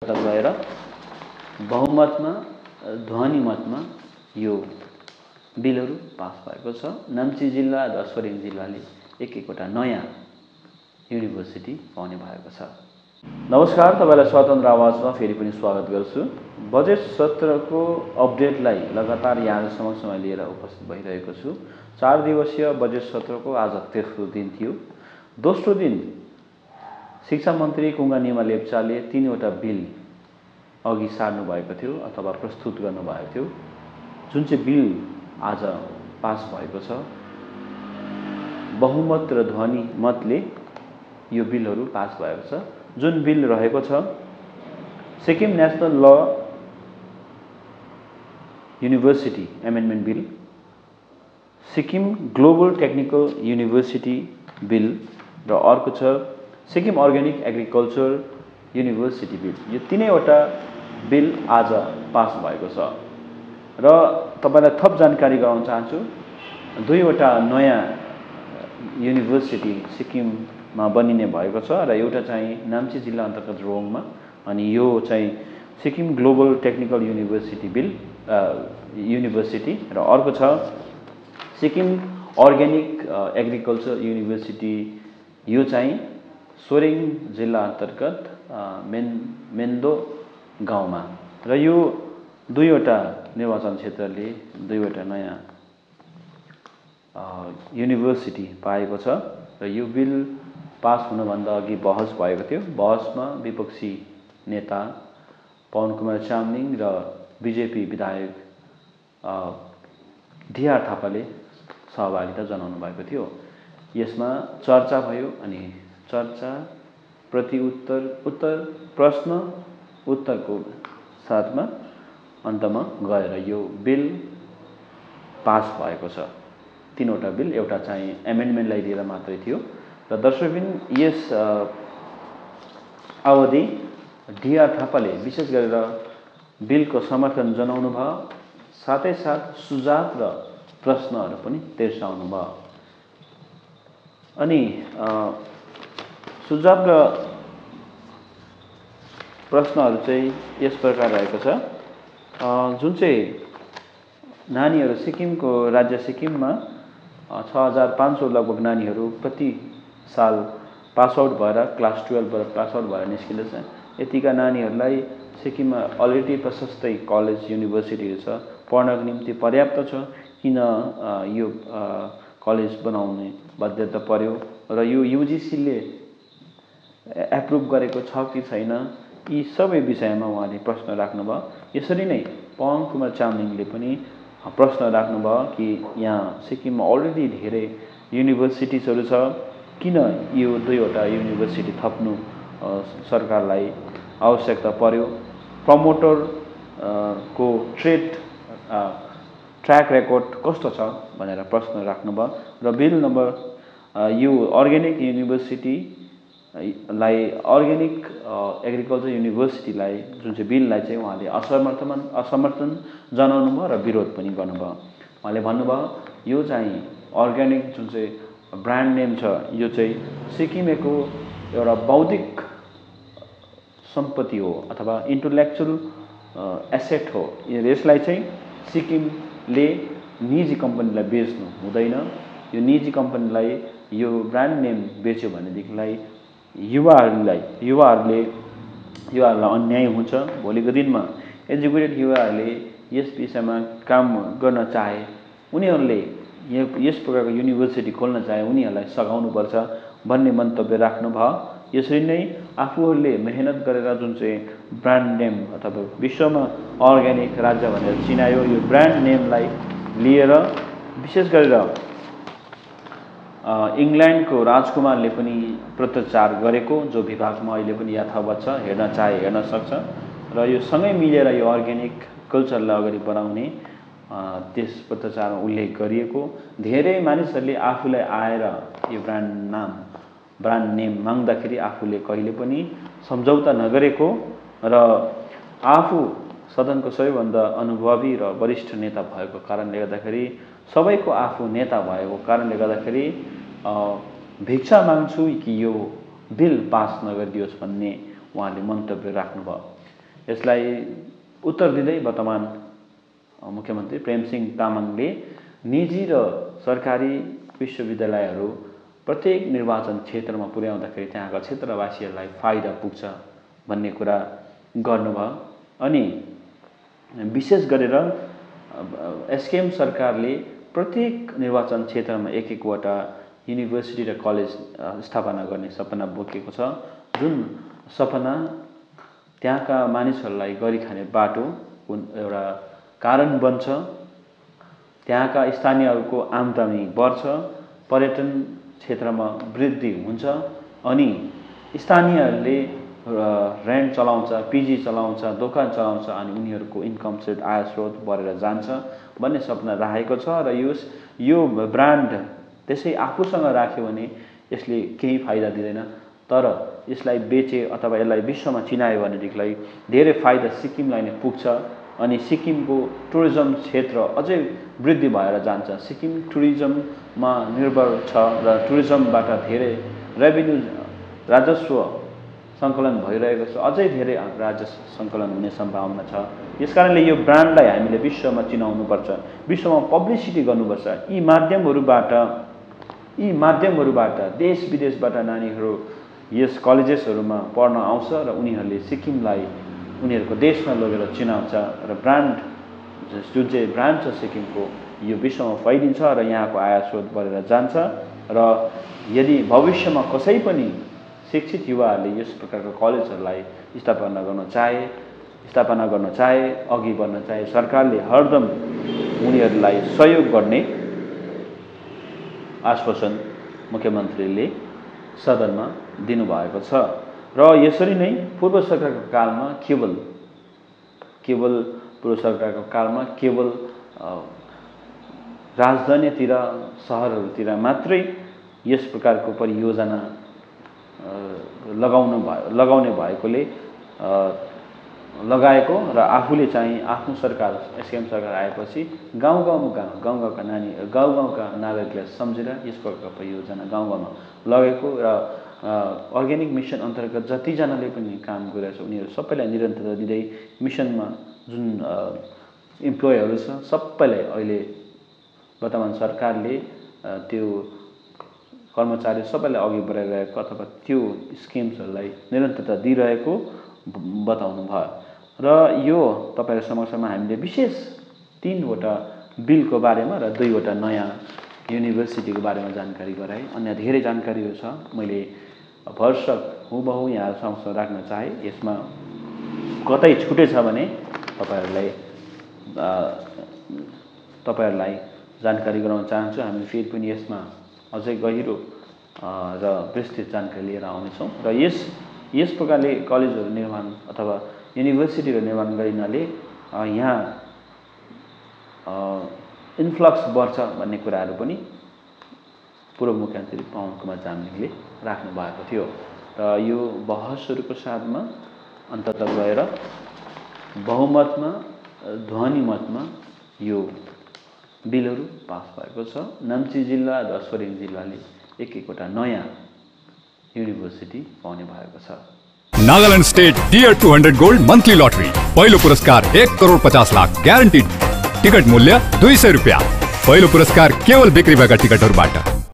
गएर बहुमतमा ध्वनि मतमा यो बिलहरू पास भएको छ। नाम्ची जिल्ला र सोरेङ जिल्लाले एक-एकवटा नयाँ युनिभर्सिटी पाउने भएको छ। नमस्कार, तपाईलाई स्वतन्त्र आवाजमा फेरि पनि स्वागत गर्छु। बजेट सत्रको अपडेटलाई लगातार यहाँ समक्षमा लिएर उपस्थित भइरहेको छु। 4 दिवसीय बजेट सत्रको आज तेस्रो दिन थियो। दोस्रो दिन शिक्षा मन्त्री कुङ्गा निमा लेप्चाले 3वटा बिल अघि सार्नु भएको थियो अथवा प्रस्तुत गर्नु भएको थियो, जुन चाहिँ बिल आज पास भएको छ। बहुमत र ध्वनि मतले यो बिलहरू पास भएको छ। जुन बिल रहेको छ Sikkim national law university amendment bill, Sikkim global technical university bill र अर्को छ Sikkim organic agriculture university bill. यो तीनैवटा बिल आज पास भएको छ। र तपाईलाई थप जानकारी गराउन चाहन्छु, 2वटा नयाँ युनिभर्सिटी सिक्किममा बनिने भएको छ र एउटा चाहिँ नाम्ची जिल्ला अन्तर्गत रोङमा, अनि यो चाहिँ Sikkim global technical university bill university र अर्को छ सिक्किम अर्ग्यानिक एग्रिकल्चर युनिभर्सिटी। यो चाहिँ सोरेङ जिल्ला अन्तर्गत मेन्दो गाउँमा र यो 2वटा निर्वाचन क्षेत्रले 2वटा नयाँ युनिभर्सिटी पाएको छ र यो बिल पास हुनुभन्दा अघि बहस भएको थियो। बहसमा विपक्षी नेता पवन कुमार चामलिङ र बीजेपी विधायक डीआर थापाले सहभागिता जनाउनु भएको थियो। यसमा चर्चा भयो अनि चर्चा प्रति प्रश्न उत्तरको साथमा अन्तमा गएर यो बिल पास भएको छ। 3वटा बिल, एउटा चाहिँ एमेन्डमेन्टलाई लिएर मात्रै थियो र दोस्रो दिन यस अवधि डीआर थापाले विशेष गरेर बिलको समर्थन जनाउनु भयो, साथै साथ सुझाव र प्रश्नहरू पनि तेर्साउनु भयो। अनि सुझाव र प्रश्नहरू चाहिँ यस प्रकार रहेको छ, जुन चाहिँ नानीहरू सिक्किमको राज्य सिक्किममा 6500 लगभग नानीहरू प्रति साल पास आउट भएर क्लास 12बाट पास आउट भएर निस्किँदैछ। यतिका नानीहरूलाई सिक्किममा अलरेडी प्रशस्तै कलेज युनिभर्सिटीहरू छ, पढ्नको निम्ति पर्याप्त छ, किन यो कलेज बनाउने बाध्यता पर्यो र यो युजिसीले एप्रुभ गरेको छ कि छैन, यी सबै विषयमा उहाँले प्रश्न राख्नुभयो। यसरी नै पवन कुमार चामलिङले पनि प्रश्न राख्नुभयो कि यहाँ सिक्किममा अलरेडी धेरै युनिभर्सिटिजहरू छ, किन यो 2वटा युनिभर्सिटी थप्नु सरकारलाई आवश्यकता पर्यो, प्रमोटर को ट्र्याक रेकर्ड कस्तो छ भनेर प्रश्न राख्नुभयो। र बिल नम्बर यो अर्ग्यानिक युनिभर्सिटीलाई अर्ग्यानिक एग्रिकल्चर युनिभर्सिटीलाई जुन चाहिँ बिललाई चाहिँ उहाँले असमर्थन जनाउनु भयो र विरोध पनि गर्नुभयो। उहाँले भन्नुभयो यो चाहिँ अर्ग्यानिक जुन चाहिँ ब्रान्ड नेम छ, यो चाहिँ सिक्किमेको एउटा बौद्धिक सम्पत्ति हो अथवा इन्टेलेक्चुअल एसेट हो। यसलाई चाहिँ सिक्किमले निजी कम्पनीलाई बेच्नु हुँदैन। यो निजी कम्पनीलाई यो ब्रान्ड नेम बेच्यो भनेदेखिलाई युवाहरूलाई अन्याय हुन्छ। भोलिको दिनमा एजुकेटेड युवाहरूले यस विषयमा काम गर्न चाहे, उनीहरूले यस प्रकारको युनिभर्सिटी खोल्न चाहे उनीहरूलाई सघाउनुपर्छ भन्ने मन्तव्य राख्नुभयो। यसरी नै आफूहरूले मेहनत गरेर जुन चाहिँ ब्रान्ड नेम अथवा विश्वमा अर्ग्यानिक राज्य भनेर चिनायो, यो ब्रान्ड नेमलाई लिएर विशेष गरेर इङ्ल्यान्डको राजकुमारले पनि पत्रचार गरेको जो विभागमा अहिले पनि यथावत छ, हेर्न चाहे हेर्न सक्छ। र यो सँगै मिलेर यो अर्ग्यानिक कल्चरलाई अगाडि बढाउने त्यस पत्रचारमा उल्लेख गरिएको। धेरै मानिसहरूले आफूलाई आएर यो ब्रान्ड नेम माग्दाखेरि आफूले कहिले पनि सम्झौता नगरेको र आफू सदनको सबैभन्दा अनुभवी र वरिष्ठ नेता भएको कारणले गर्दाखेरि, सबैको आफू नेता भएको कारणले गर्दाखेरि भिक्षा माग्छु कि यो बिल पास नगरिदियोस् भन्ने उहाँले मन्तव्य राख्नुभयो। यसलाई उत्तर दिँदै वर्तमान मुख्यमन्त्री प्रेमसिंह तामाङले निजी र सरकारी विश्वविद्यालयहरू प्रत्येक निर्वाचन क्षेत्रमा पुर्याउँदाखेरि त्यहाँका क्षेत्रवासीहरूलाई फाइदा पुग्छ भन्ने कुरा गर्नुभयो। अनि विशेष गरेर एसकेएम सरकारले प्रत्येक निर्वाचन क्षेत्रमा एक एकवटा युनिभर्सिटी र कलेज स्थापना गर्ने सपना बोकेको छ, जुन सपना त्यहाँका मानिसहरूलाई गरी खाने बाटो एउटा कारण बन्छ। त्यहाँका स्थानीयहरूको आमदानी बढ्छ, पर्यटन क्षेत्रमा वृद्धि हुन्छ अनि स्थानीयहरूले रेन्ट चलाउँछ, पिजी चलाउँछ, दोकान चलाउँछ अनि उनीहरूको इन्कम स्रोत आय स्रोत बढेर जान्छ भन्ने सपना राखेको छ। र यो ब्रान्ड त्यसै आफूसँग राख्यो भने यसले केही फाइदा दिँदैन, तर यसलाई बेचे अथवा यसलाई विश्वमा चिनायो भनेदेखिलाई धेरै फाइदा सिक्किमलाई नै पुग्छ अनि सिक्किमको टुरिज्म क्षेत्र अझै वृद्धि भएर जान्छ। सिक्किम टुरिज्ममा निर्भर छ र टुरिज्मबाट धेरै रेभिन्यू राजस्व सङ्कलन भइरहेको छ, अझै धेरै राजस्व सङ्कलन हुने सम्भावना छ। यसकारणले यो ब्रान्डलाई हामीले विश्वमा चिनाउनुपर्छ, विश्वमा पब्लिसिटी गर्नुपर्छ। यी माध्यमहरूबाट देश विदेशबाट नानीहरू यस कलेजेसहरूमा पढ्न आउँछ र उनीहरूले सिक्किमलाई उनीहरूको देशमा लगेर चिनाउँछ र ब्रान्ड जुन चाहिँ ब्रान्ड छ सिक्किमको यो विश्वमा फैलिन्छ र यहाँको आय स्रोत बढेर जान्छ। र यदि भविष्यमा कसै पनि शिक्षित युवाहरूले यस प्रकारको कलेजहरूलाई स्थापना गर्न चाहे अघि बढ्न चाहे सरकारले हरदम उनीहरूलाई सहयोग गर्ने आश्वासन मुख्यमन्त्रीले सदनमा दिनुभएको छ। र यसरी नै पूर्व सरकारको कालमा केवल राजधानीतिर सहरहरूतिर मात्रै यस प्रकारको परियोजना लगाउने भएकोले लगाएको र आफूले चाहिँ आफ्नो सरकार एसकेएम सरकार आएपछि गाउँगाउँका नागरिकलाई सम्झेर यस प्रकारको परियोजना गाउँगाउँमा लगेको र अर्ग्यानिक मिसन अन्तर्गत जतिजनाले पनि काम गरेको छ उनीहरू सबैलाई निरन्तरता दिँदै मिसनमा जुन इम्प्लोइहरू छ सबैलाई अहिले वर्तमान सरकारले त्यो कर्मचारी सबैलाई अघि बढाइरहेको अथवा त्यो स्किम्सहरूलाई निरन्तरता दिइरहेको बताउनु भयो। र यो तपाईहरु समक्षमा हामीले विशेष 3वटा बिलको बारेमा र 2वटा नयाँ युनिभर्सिटीको बारेमा जानकारी गराए। अन्य धेरै जानकारीहरू छ, मैले भरसक हुबहु यहाँ समक्ष राख्न चाहे। यसमा कतै छुटेछ भने तपाईहरुलाई जानकारी गराउन चाहन्छु। हामी फेरि पनि यसमा अझै गहिरो र विस्तृत जानकारी लिएर आउनेछौँ र यस प्रकारले कलेजहरू निर्माण अथवा युनिभर्सिटीहरू निर्माण गरिनाले यहाँ इन्फ्लक्स बढ्छ भन्ने कुराहरू पनि पूर्व मुख्यमन्त्री पवन कुमार चामलिङले राख्नु भएको थियो। र यो बहसहरूको साथमा अन्ततः गएर बहुमतमा ध्वनिमतमा यो बिलहरू पास भएको छ। नाम्ची जिल्ला र सोरेङ जिल्लाले एक-एकवटा नयाँ युनिभर्सिटी पाउने भएको छ। Nagaland state dear 200 gold monthly lottery पहिलो पुरस्कार 1,50,00,000 ग्यारेन्टीड। टिकट मूल्य 200 रुपैयाँ। पहिलो पुरस्कार केवल बिक्री भएका टिकटहरूबाट।